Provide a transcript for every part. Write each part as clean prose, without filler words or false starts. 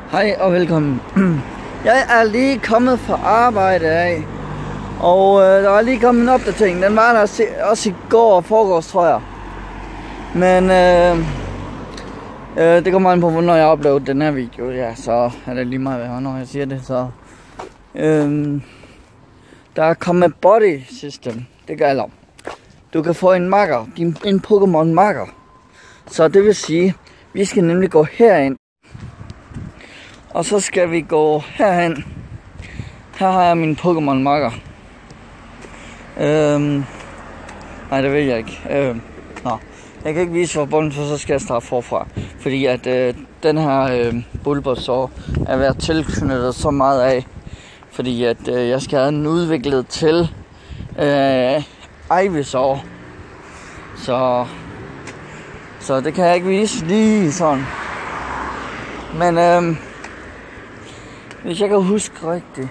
Hej og velkommen. Jeg er lige kommet fra arbejde af, og der er lige kommet en opdatering. Den var der også i går og forgårs, tror jeg. Men det kommer an på, hvornår jeg uploader den her video. Ja, så er det lige meget, hvornår jeg siger det. Så der er kommet body system. Det gælder. Du kan få en makker, en Pokémon makker. Så det vil sige, vi skal nemlig gå herind. Og så skal vi gå herhen. Her har jeg min Pokémon makker. Nej, det ved jeg ikke. Jeg kan ikke vise forbundet, for så skal jeg starte forfra. Fordi at den her Bulbasaur er ved at tilknytte så meget af. Fordi at jeg skal have den udviklet til Ivysaur. Så det kan jeg ikke vise lige sådan. Men hvis jeg kan huske rigtigt,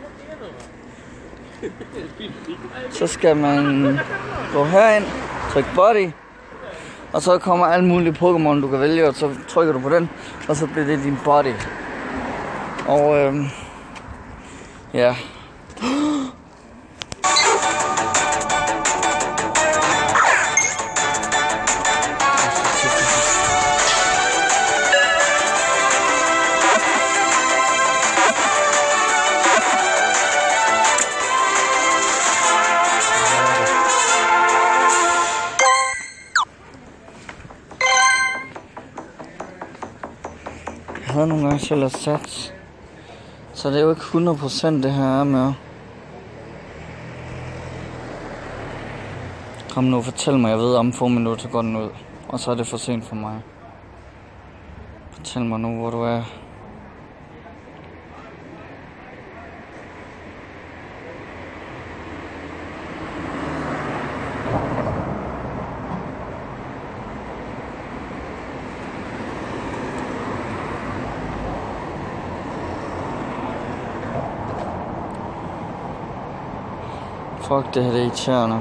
så skal man gå herind, trykke body, og så kommer alle mulige Pokémon du kan vælge, og så trykker du på den, og så bliver det din body. Og ja. Jeg havde nogle gange selv sat, så det er jo ikke 100% det her er med. Kom nu, fortæl mig, jeg ved om få minutter går den ud, og så er det for sent for mig. Fortæl mig nu, hvor du er. Fuck, det her det er irriterende.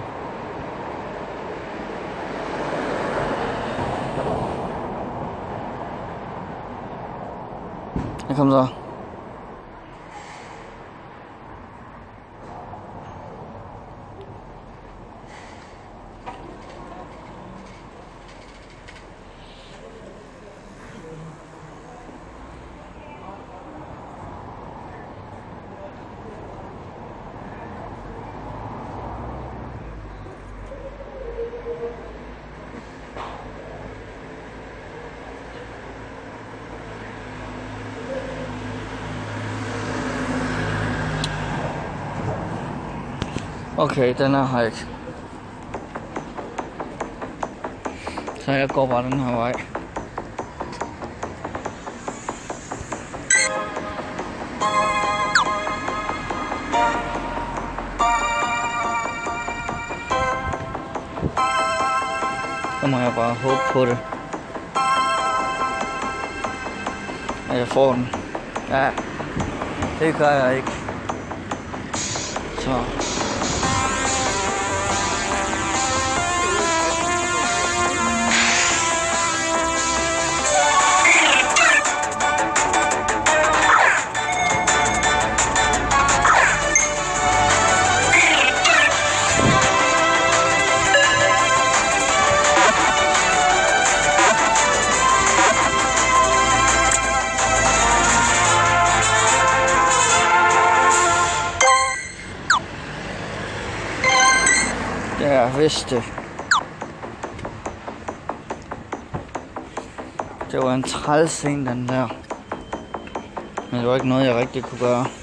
Jeg kom så. Okay, den er her ikke. Så jeg går bare den her vej. Så må jeg bare håbe på det. At jeg får den. Ja, det gør jeg ikke. Så. Ja, jeg vidste det. Det var en træls en, den der. Men det var ikke noget, jeg rigtig kunne gøre.